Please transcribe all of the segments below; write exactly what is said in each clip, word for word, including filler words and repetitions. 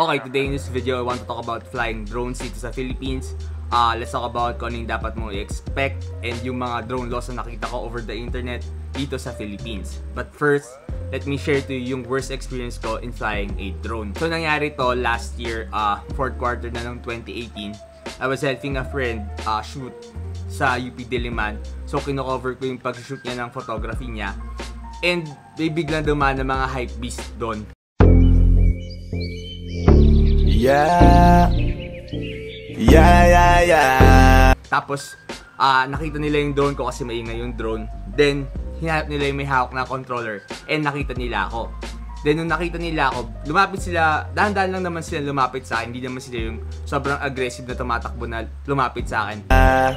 Okay, today in this video, I want to talk about flying drones dito sa Philippines. Uh, let's talk about kung ano yung dapat mo i-expect and yung mga drone laws na nakita ko over the internet dito sa Philippines. But first, let me share to you yung worst experience ko in flying a drone. So nangyari to last year, uh, fourth quarter na ng twenty eighteen. I was helping a friend uh, shoot sa U P Diliman. So kino-cover ko yung pag-shoot niya ng photography niya. And may biglang dumaan ng mga HYPEBEAST doon. Yeah. Yeah, yeah, yeah. Tapos, uh, nakita nila yung drone ko kasi maingay yung drone. Then, hinahap nila yung may hawak na controller. And nakita nila ako. Then, nung nakita nila ako, lumapit sila, dahan-dahan lang naman sila lumapit sa akin. Hindi naman sila yung sobrang aggressive na tumatakbo na lumapit sa akin.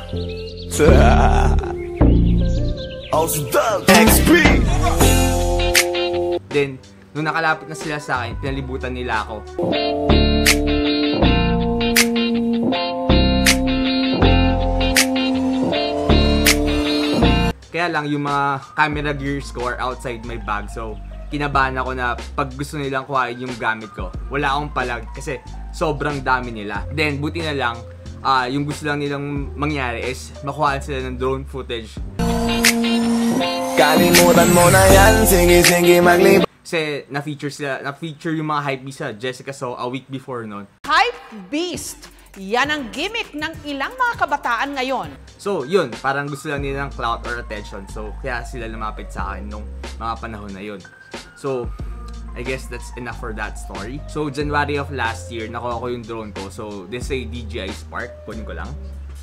Then, nung nakalapit na sila sa akin, pinalibutan nila ako. Kaya lang, yung mga camera gears ko are outside my bag. So, kinabahan ako na pag gusto nilang kuhain yung gamit ko, wala akong palag kasi sobrang dami nila. Then, buti na lang, uh, yung gusto lang nilang mangyari is makuhaan sila ng drone footage. Kalimutan mo na yan, sige sige maglib. Kasi na-feature sila, na-feature yung mga HYPEBEAST sa Jessica So a week before nun. HYPEBEAST! Yan ang gimmick ng ilang mga kabataan ngayon. So, yun, parang gusto lang nila ng clout or attention. So, kaya sila lumapit sa akin nung mga panahon na yun. So, I guess that's enough for that story. So, January of last year, nakuha ko yung drone ko. So, this is a D J I Spark. Kunin ko lang.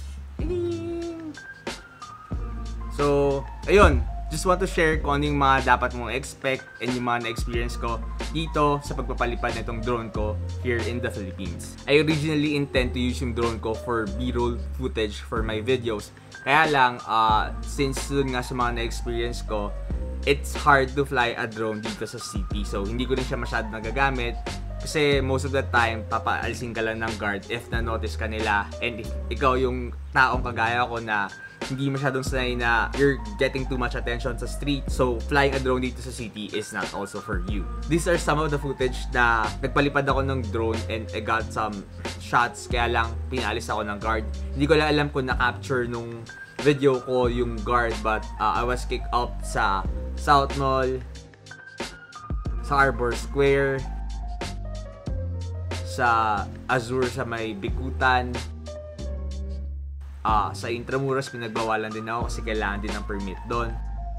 So, ayun. Just want to share kung ano yung mga dapat mong expect and yung mga na-experience ko dito sa pagpapalipad na itong drone ko here in the Philippines. I originally intend to use yung drone ko for B-roll footage for my videos. Kaya lang, uh, since dun nga sa mga na-experience ko, it's hard to fly a drone dito sa city. So, hindi ko rin siya masyado nagagamit. Kasi most of the time, papaalisin ka lang ng guard if na-notice ka nila. And if ikaw yung taong kagaya ko na hindi masyadong sanay na you're getting too much attention sa street. So, flying a drone dito sa city is not also for you. These are some of the footage na nagpalipad ako ng drone and I got some shots. Kaya lang, pinalis ako ng guard. Hindi ko lang alam kung na-capture nung video ko yung guard. But uh, I was kicked up sa South Mall, sa Arbor Square, sa Azure sa may Bikutan. Ah, sa Intramuros, pinagbawalan din ako kasi kailangan din ng permit doon.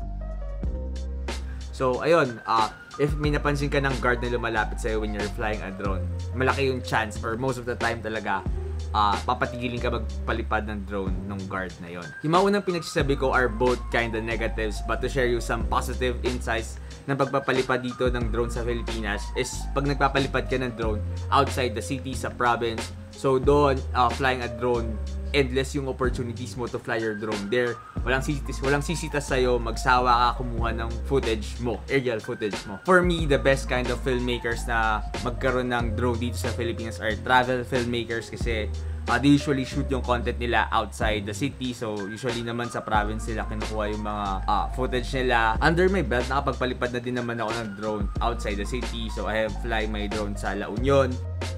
So, ayun, ah, if may napansin ka ng guard na lumalapit sa'yo when you're flying a drone, malaki yung chance or most of the time talaga, ah, papatigilin ka magpalipad ng drone ng guard na yon. Yung mga unang pinagsasabi ko are both kinda negatives, but to share you some positive insights ng pagpapalipad dito ng drone sa Pilipinas is pag nagpapalipad ka ng drone outside the city, sa province, so doon, uh, flying a drone, endless yung opportunities mo to fly your drone there. Walang sisitas, walang sisitas sa'yo, magsawa ka kumuha ng footage mo, aerial footage mo. For me, the best kind of filmmakers na magkaroon ng drone dito sa Philippines are travel filmmakers kasi uh, they usually shoot yung content nila outside the city. So, usually naman sa province nila kinukuha yung mga uh, footage nila. Under my belt, nakapagpalipad na din naman ako ng drone outside the city. So, I have fly my drone sa La Union,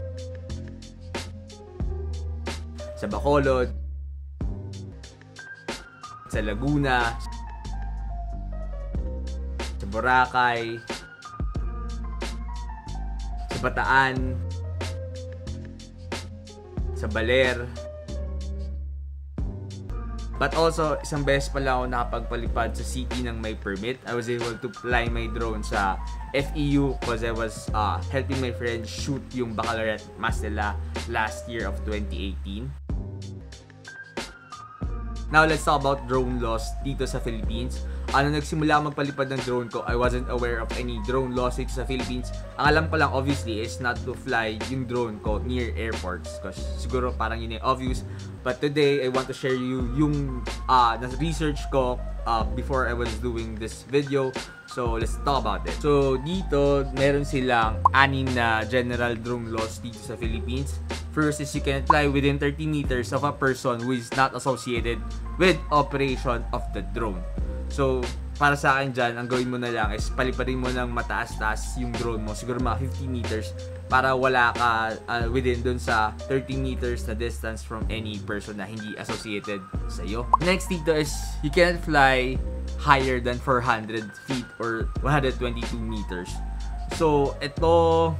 sa Bacolod, sa Laguna, sa Boracay, sa Bataan, sa Baler. But also, isang beses pala ako nakapagpalipad sa city ng may permit. I was able to fly my drone sa F E U because I was uh, helping my friend shoot yung baccalaureate mass nila last year of twenty eighteen. Now, let's talk about drone laws dito sa Philippines. Ano, nagsimula magpalipad ng drone ko, I wasn't aware of any drone laws dito sa Philippines. Ang alam ko lang, obviously, is not to fly yung drone ko near airports. Kasi siguro parang yun yung obvious. But today, I want to share you yung uh, na-research ko uh, before I was doing this video. So, let's talk about it. So, dito, meron silang anim na general drone laws dito sa Philippines. First is you can fly within thirty meters of a person who is not associated with operation of the drone. So, para sa akin dyan, ang gawin mo na lang is paliparin mo ng mataas-taas yung drone mo, siguro mga fifty meters, para wala ka uh, within dun sa thirty meters na distance from any person na hindi associated sa iyo. Next dito is, you cannot fly higher than four hundred feet or one hundred twenty-two meters. So, ito,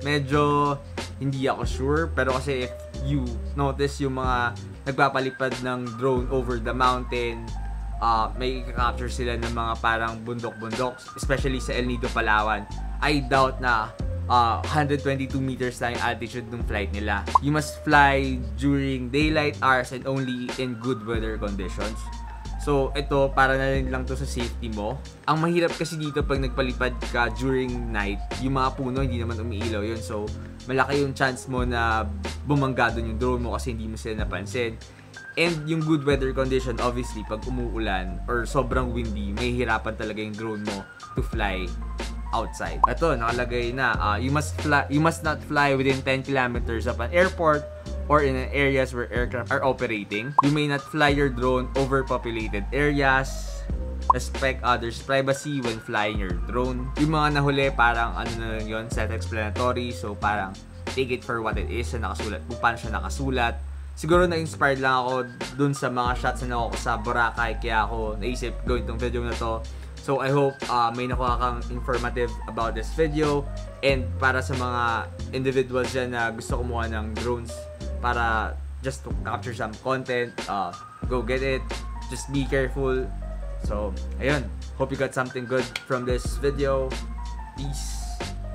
medyo hindi ako sure, pero kasi if you notice yung mga nagpapalipad ng drone over the mountain, uh, may capture sila ng mga parang bundok-bundok, especially sa El Nido, Palawan. I doubt na uh, one hundred twenty-two meters na yung altitude ng flight nila. You must fly during daylight hours and only in good weather conditions. So, ito, para na rin lang to sa safety mo. Ang mahirap kasi dito pag nagpalipad ka during night, yung mga puno hindi naman umiilaw yun. So, malaki yung chance mo na bumangga doon yung drone mo kasi hindi mo sila napansin. And yung good weather condition, obviously, pag umuulan or sobrang windy, may hirapan talaga yung drone mo to fly outside. Ito, nakalagay na, uh, you must fly, you must not fly within ten kilometers of an airport or in areas where aircraft are operating. You may not fly your drone over populated areas. Respect others' privacy when flying your drone. Yung mga nahuli, parang ano na lang yun, self-explanatory. So parang take it for what it is na nakasulat, kung paano siya nakasulat. Siguro na-inspired lang ako dun sa mga shots na nakuha ko sa Boracay, kaya ako naisip gawin tong video na to. So I hope uh, may nakuha kang informative about this video. And para sa mga individuals dyan na gusto kumuha ng drones para just to capture some content, uh, go get it. Just be careful. So, ayun. Hope you got something good from this video. Peace.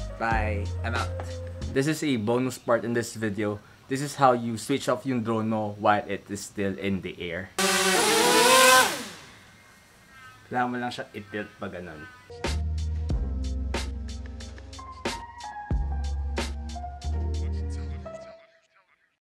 Bye. I'm out. This is a bonus part in this video. This is how you switch off yung drone mo while it is still in the air. Kailangan mo lang siya i-tilt pa ganun.